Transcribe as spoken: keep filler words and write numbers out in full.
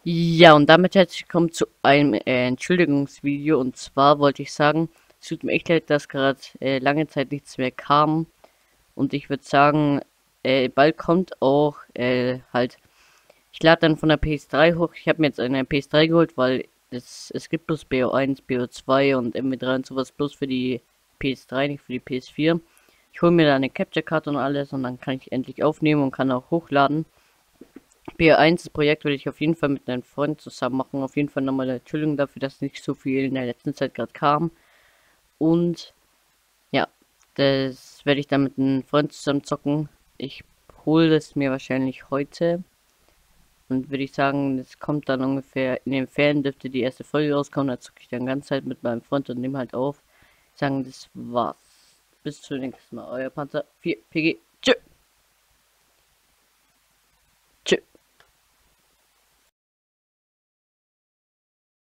Ja, und damit herzlich willkommen zu einem äh, Entschuldigungsvideo. Und zwar wollte ich sagen, es tut mir echt leid, dass gerade äh, lange Zeit nichts mehr kam. Und ich würde sagen, äh, bald kommt auch äh, halt, ich lade dann von der P S drei hoch. Ich habe mir jetzt eine P S drei geholt, weil es, es gibt bloß B O eins, B O zwei und M P drei und sowas bloß für die P S drei, nicht für die P S vier. Ich hole mir da eine Capture Card und alles und dann kann ich endlich aufnehmen und kann auch hochladen. B eins, das Projekt würde ich auf jeden Fall mit einem Freund zusammen machen. Auf jeden Fall nochmal eine Entschuldigung dafür, dass nicht so viel in der letzten Zeit gerade kam. Und ja, das werde ich dann mit einem Freund zusammen zocken. Ich hole es mir wahrscheinlich heute. Und würde ich sagen, es kommt dann ungefähr in den Ferien dürfte die erste Folge rauskommen. Da zocke ich dann ganz Zeit mit meinem Freund und nehme halt auf. Sagen, das war's. Bis zum nächsten Mal. Euer Panzer vier P G. Tschüss.